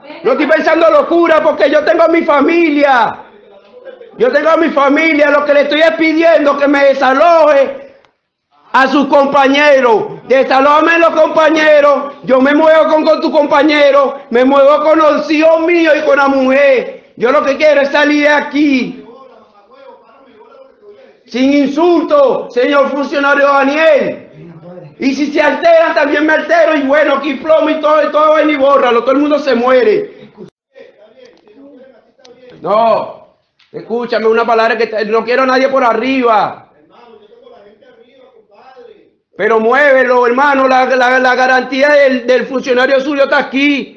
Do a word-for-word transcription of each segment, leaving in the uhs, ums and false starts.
No estoy pensando locura porque yo tengo a mi familia. Yo tengo a mi familia. Lo que le estoy es pidiendo que me desaloje a sus compañeros. Desalójame los compañeros. Yo me muevo con, con tu compañero. Me muevo con los hijos míos y con la mujer. Yo lo que quiero es salir de aquí. Sin insulto, señor funcionario Daniel. Y si se alteran, también me altero. Y bueno, aquí plomo y todo, y todo ven y bórralo. Todo el mundo se muere. No, escúchame una palabra que te, no quiero a nadie por arriba. Pero muévelo, hermano. La, la, la garantía del, del funcionario suyo está aquí.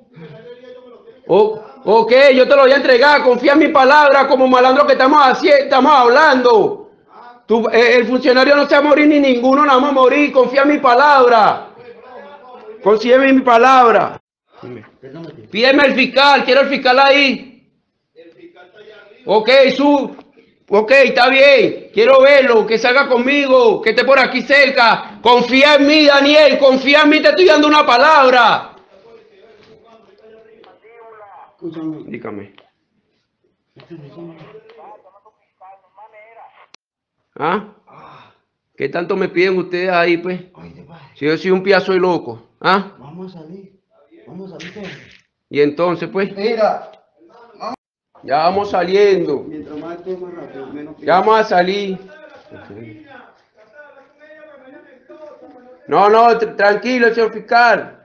Oh, ok, yo te lo voy a entregar. Confía en mi palabra como malandro que estamos, haciendo, estamos hablando. Tú, eh, el funcionario no se va a morir ni ninguno, no vamos a morir. Confía en mi palabra. Confía en mi palabra. Pídeme el fiscal, quiero el fiscal ahí. Ok, su, ok, está bien. Quiero verlo, que salga conmigo, que esté por aquí cerca. Confía en mí, Daniel, confía en mí, te estoy dando una palabra. Dígame. ¿Ah? ¿Qué tanto me piden ustedes ahí, pues? Si yo soy un piazo y loco. ¿Ah? Vamos a salir. Vamos a salir todos. Y entonces, pues. Mira. Ya vamos saliendo. Mientras más esté más rápido, menos Ya vamos a salir. No, no, tranquilo, señor fiscal.